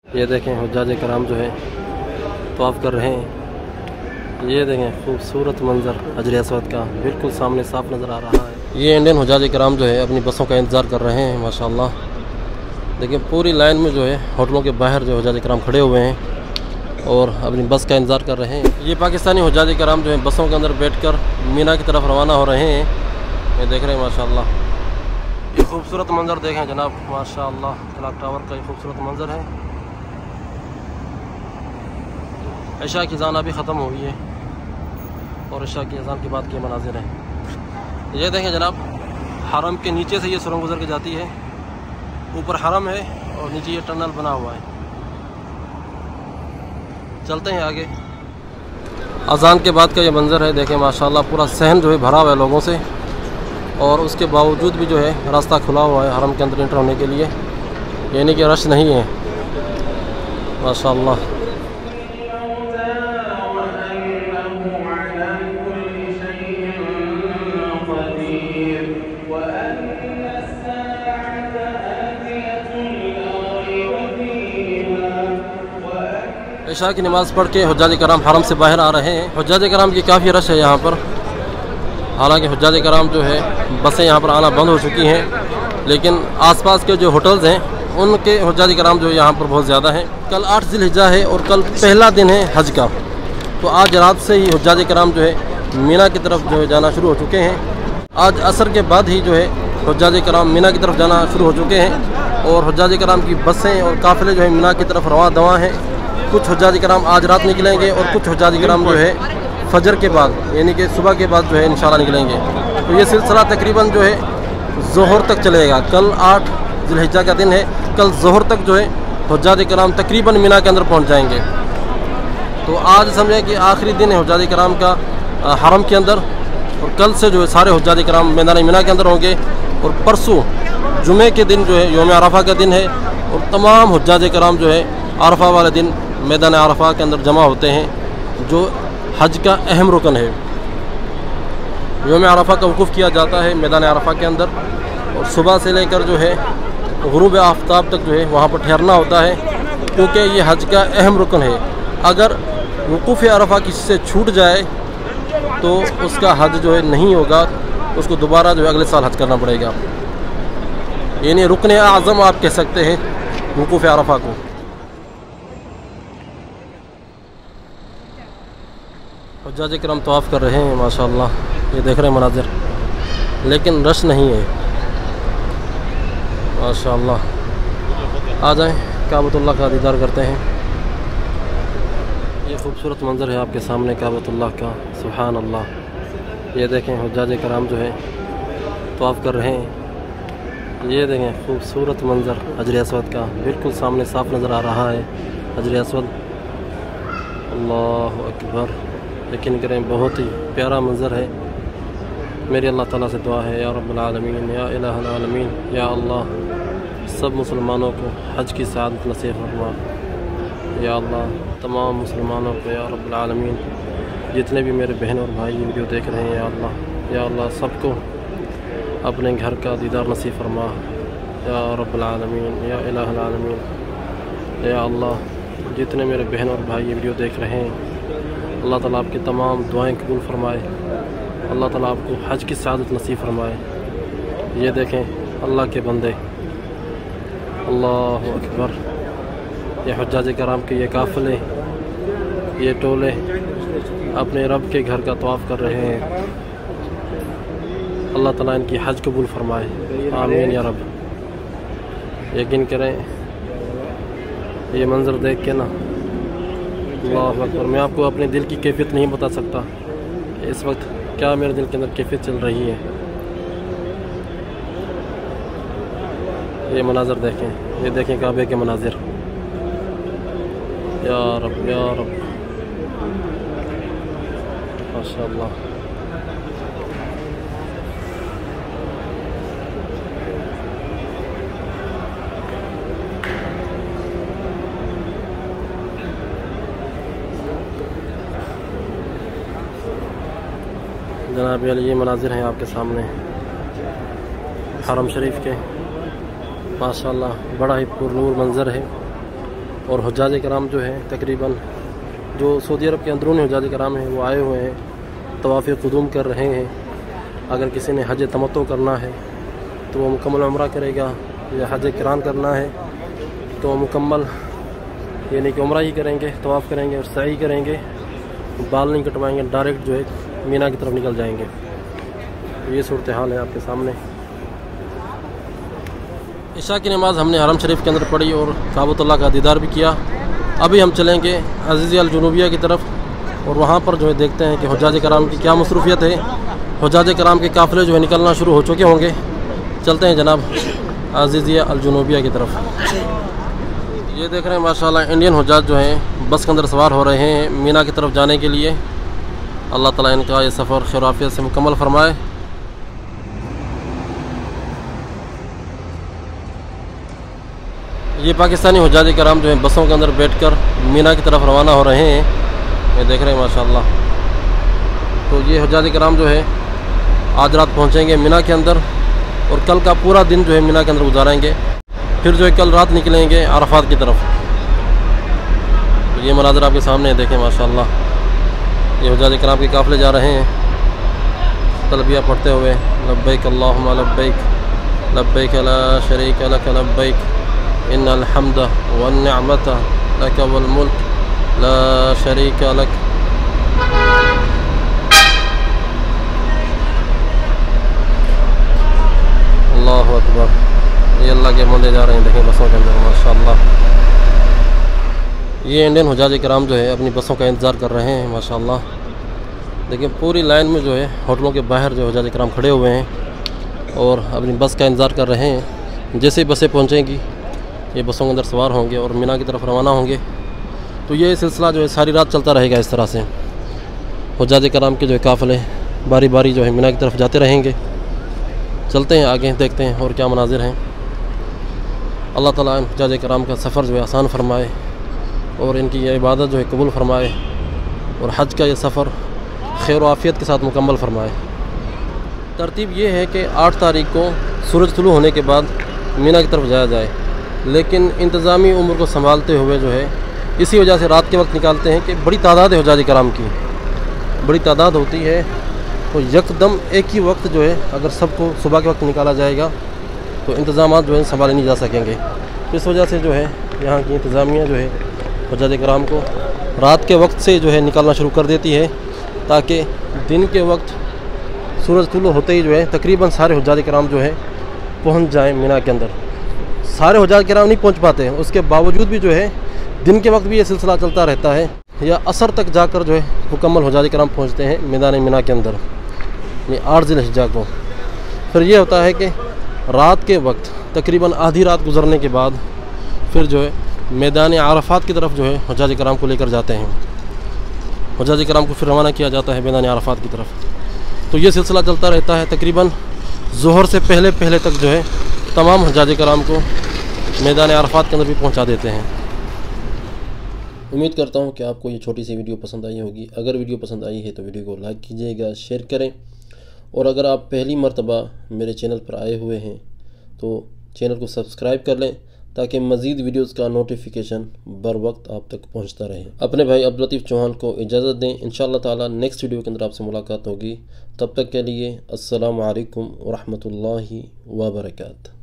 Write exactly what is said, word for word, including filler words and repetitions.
ये देखें हुज्जाज कराम जो है तवाफ़ कर रहे हैं। ये देखें खूबसूरत मंज़र हजर अस्वद का बिल्कुल सामने साफ नज़र आ रहा है। ये इंडियन हुज्जाज कराम जो है अपनी बसों का इंतज़ार कर रहे हैं। माशाअल्लाह देखिए पूरी लाइन में जो है होटलों के बाहर जो हुज्जाज कराम खड़े हुए हैं और अपनी बस का इंतज़ार कर रहे हैं। ये पाकिस्तानी हुज्जाज कराम जो है बसों के अंदर बैठकर मीना की तरफ रवाना हो रहे हैं। ये देख रहे हैं माशाअल्लाह ये खूबसूरत मंज़र देखें जनाब। माशाअल्लाह क्लॉक टावर का ये खूबसूरत मंज़र है। इशा की अज़ान अभी ख़त्म हुई है और इशा की अज़ान के बाद के मनाजिर हैं। ये देखें जनाब हरम के नीचे से ये सुरंग गुजर के जाती है। ऊपर हरम है और नीचे ये टनल बना हुआ है। चलते हैं आगे। अज़ान के बाद का ये मंज़र है देखें माशाअल्लाह पूरा सहन जो है भरा हुआ है लोगों से और उसके बावजूद भी जो है रास्ता खुला हुआ है हरम के अंदर इंटर होने के लिए, यानी कि रश नहीं है माशाअल्लाह। इशा की नमाज़ पढ़ के हुज्जाज कराम हरम से बाहर आ रहे हैं। हुज्जाज कराम की काफ़ी रश है यहाँ पर। हालांकि हुज्जाज कराम जो है बसें यहाँ पर आना बंद हो चुकी हैं, लेकिन आसपास के जो होटल्स हैं उनके हुज्जाज कराम जो यहाँ पर बहुत ज़्यादा हैं। कल आठ ज़िलहिज्जा है और कल पहला दिन है हज का, तो आज रात से ही हुज्जाज कराम जो है मीना की तरफ जो है जाना शुरू हो चुके हैं। आज असर के बाद ही जो है हुज्जाज कराम मीना की तरफ जाना शुरू हो चुके हैं और हुज्जाज कराम की बसें और काफ़िले जो है मीना की तरफ रवां दवा हैं। कुछ हुज्जाज कराम आज रात निकलेंगे और कुछ हुज्जाज कराम जो है फजर के बाद यानी कि सुबह के बाद जो है इंशाल्लाह निकलेंगे। तो ये सिलसिला तकरीबन जो है ज़ोहर तक चलेगा। कल आठ ज़िलहिज्जा का दिन है, कल ज़ोहर तक जो है हुज्जाज कराम तकरीबन मीना के अंदर पहुंच जाएंगे। तो आज समझें कि आखिरी दिन है हुज्जाज कराम का हरम के अंदर और कल से जो है सारे हुज्जाज कराम मैदान मीना के अंदर होंगे और परसों जुमे के दिन जो है यौम अरफा का दिन है और तमाम हुज्जाज कराम जो है अरफा वाले दिन मैदान अरफा के अंदर जमा होते हैं, जो हज का अहम रुकन है। यौम अरफा का वक़ूफ़ किया जाता है मैदान अरफा के अंदर और सुबह से लेकर जो है गुरूब आफ्ताब तक जो है वहाँ पर ठहरना होता है, क्योंकि ये हज का अहम रुकन है। अगर वक़ूफ़ अरफा किसी से छूट जाए तो उसका हज जो है नहीं होगा, उसको दोबारा जो है अगले साल हज करना पड़ेगा। यानी रुकन आज़म आप कह सकते हैं वक़ूफ़ अरफा को। हुज्जाज कराम तवाफ़ कर रहे हैं माशाअल्लाह, ये देख रहे हैं मनाज़िर, लेकिन रश नहीं है माशाअल्लाह। आ जाएं काबतुल्लाह का दीदार करते हैं। ये खूबसूरत मंज़र है आपके सामने काबतुल्लाह का, सुभान अल्लाह। ये देखें हुज्जाज कराम जो है तवाफ़ कर रहे हैं। ये देखें खूबसूरत मंज़र हजर अस्वद का बिल्कुल सामने साफ नज़र आ रहा है हजर अस्वद। अल्लाह अकबर, यकीन करें बहुत ही प्यारा मंज़र है। मेरी अल्लाह ताला से दुआ है या रब्बुल आलमीन या इलाहुल आलमीन, या अल्लाह सब मुसलमानों को हज की सआदत नसीब फरमा। या अल्लाह तमाम मुसलमानों को या रब्बुल आलमीन, जितने भी मेरे बहन और भाई वीडियो देख रहे हैं या अल्लाह या अल्लाह सबको अपने घर का दीदार नसीब फरमा या रब्बुल आलमीन या इलाहुल आलमीन। या अल्लाह जितने मेरे बहन और भाई ये वीडियो देख रहे हैं अल्लाह ताला आपकी तमाम दुआएं कबूल फरमाए, अल्लाह ताला आपको हज की सआदत नसीब फरमाए। ये देखें अल्लाह के बंदे, अल्लाह अकबर, ये हुज्जाज कराम के ये काफ़िले ये टोले अपने रब के घर का तवाफ़ कर रहे हैं। अल्लाह ताला इनकी हज कबूल फरमाए, आमीन या रब। यकीन करें ये मंज़र देख के ना अल्लाह अकबर, मैं आपको अपने दिल की कैफियत नहीं बता सकता इस वक्त क्या मेरे दिल के अंदर कैफियत चल रही है। ये मनाज़र देखें, ये देखें काबे के मनाज़िर। या रब या रब माशाअल्लाह। जनाब ये मनाजिर हैं आपके सामने हरम शरीफ के, माशाअल्लाह बड़ा ही पुरनूर मंज़र है। और हुज्जाज कराम जो है तकरीबन जो सऊदी अरब के अंदरूनी हुज्जाज कराम हैं वो आए हुए हैं, तवाफ़ क़ुदूम कर रहे हैं। अगर किसी ने हज तमत्तो करना है तो वो मुकम्मल उम्रा करेगा, या हज किरान करना है तो मुकम्मल यानी कि उम्रा ही करेंगे, तवाफ़ करेंगे और सही करेंगे, बाल नहीं कटवाएंगे, डायरेक्ट जो है मीना की तरफ निकल जाएंगे। तो ये सूरत हाल है आपके सामने। इशा की नमाज़ हमने हरम शरीफ के अंदर पढ़ी और काबतुल्लाह का दीदार भी किया। अभी हम चलेंगे अज़ीज़िया अल जुनूबिया की तरफ और वहाँ पर जो है देखते हैं कि हुज्जाज कराम की क्या मसरूफ़ियत है। हुज्जाज कराम के काफ़िले जो है निकलना शुरू हो चुके होंगे। चलते हैं जनाब अज़ीज़िया अल जुनूबिया की तरफ। ये देख रहे हैं माशाल्लाह इंडियन हुज्जाज जो हैं बस के अंदर सवार हो रहे हैं मीना की तरफ जाने के लिए। अल्लाह ताला इनका ये सफ़र खैर आफियत से मुकम्मल फरमाए। ये पाकिस्तानी हुज्जाज कराम जो हैं बसों के अंदर बैठकर मीना की तरफ रवाना हो रहे हैं। ये देख रहे हैं माशाल्लाह। तो ये हुज्जाज कराम जो है आज रात पहुँचेंगे मीना के अंदर और कल का पूरा दिन जो है मीना के अंदर गुजारेंगे। फिर जो है कल रात निकलेंगे अरफात की तरफ। तो ये मनाज़र आपके सामने देखें माशाल्लाह। ये हुज्जाज कराम के काफ़िले जा रहे हैं तलबिया पढ़ते हुए, लब्बैक अल्लाहुम्मा लब्बैक लब्बैक ला शरीक लक लब्बैक इन्नल हम्द वन निअमत लक वल मुल्क ला शरीक लक। अल्लाहु अकबर। ये अल्लाह के बंदे जा रहे हैं देखें बसों के अंदर माशाल्लाह। ये इंडियन हुज्जाज कराम जो है अपनी बसों का इंतज़ार कर रहे हैं माशाल्लाह। देखिए पूरी लाइन में जो है होटलों के बाहर जो हुज्जाज कराम खड़े हुए हैं और अपनी बस का इंतज़ार कर रहे हैं। जैसे ही बसें पहुंचेंगी ये बसों के अंदर सवार होंगे और मीना की तरफ रवाना होंगे। तो ये सिलसिला जो है सारी रात चलता रहेगा। इस तरह से हुज्जाज कराम के जो है काफ़िले बारी बारी जो है मीना की तरफ जाते रहेंगे। चलते हैं आगे, देखते हैं और क्या मनाजिर हैं। अल्लाह ताला हुज्जाज कराम का सफ़र जो है आसान फरमाए और इनकी ये इबादत जो है कबूल फरमाए और हज का ये सफ़र खैर आफियत के साथ मुकम्मल फरमाए। तरतीब ये है कि आठ तारीख को सूरज तुलू होने के बाद मीना की तरफ जाया जाए, लेकिन इंतज़ामी उम्र को संभालते हुए जो है इसी वजह से रात के वक्त निकालते हैं कि बड़ी तादाद है हुज्जाज कराम की, बड़ी तादाद होती है। तो यकदम एक ही वक्त जो है अगर सबको सुबह के वक्त निकाला जाएगा तो इंतज़ामात जो है संभाले नहीं जा सकेंगे। तो इस वजह से जो है यहाँ की इंतज़ामिया जो है हुज्जाज कराम को रात के वक्त से जो है निकालना शुरू कर देती है, ताकि दिन के वक्त सूरज तुलू होते ही जो है तकरीबन सारे हुज्जाज कराम जो है पहुँच जाएँ मीना के अंदर। सारे हुज्जाज कराम नहीं पहुँच पाते हैं, उसके बावजूद भी जो है दिन के वक्त भी ये सिलसिला चलता रहता है या असर तक जाकर जो है मुकम्मल हुज्जाज कराम पहुँचते हैं मैदान मीना के अंदर, ये आठ ज़िलहिज्जा को। फिर ये होता है कि रात के वक्त तकरीबन आधी रात गुजरने के बाद फिर जो है मैदान अरफात की तरफ जो है हुज्जाज कराम को लेकर जाते हैं। हुज्जाज कराम को फिर रवाना किया जाता है मैदान अरफात की तरफ। तो ये सिलसिला चलता रहता है तकरीबन ज़ोहर से पहले पहले तक जो है तमाम हुज्जाज कराम को मैदान अरफात के अंदर भी पहुंचा देते हैं। उम्मीद करता हूं कि आपको ये छोटी सी वीडियो पसंद आई होगी। अगर वीडियो पसंद आई है तो वीडियो को लाइक कीजिएगा, शेयर करें और अगर आप पहली मर्तबा मेरे चैनल पर आए हुए हैं तो चैनल को सब्सक्राइब कर लें ताकि मज़ीद वीडियोस का नोटिफिकेशन बर वक्त आप तक पहुंचता रहे। अपने भाई अब्दुल लतीफ़ चौहान को इजाज़त दें। इंशाअल्लाह ताला नेक्स्ट वीडियो के अंदर आपसे मुलाकात होगी। तब तक के लिए अस्सलामु अलैकुम व रहमतुल्लाहि व बरकातहू।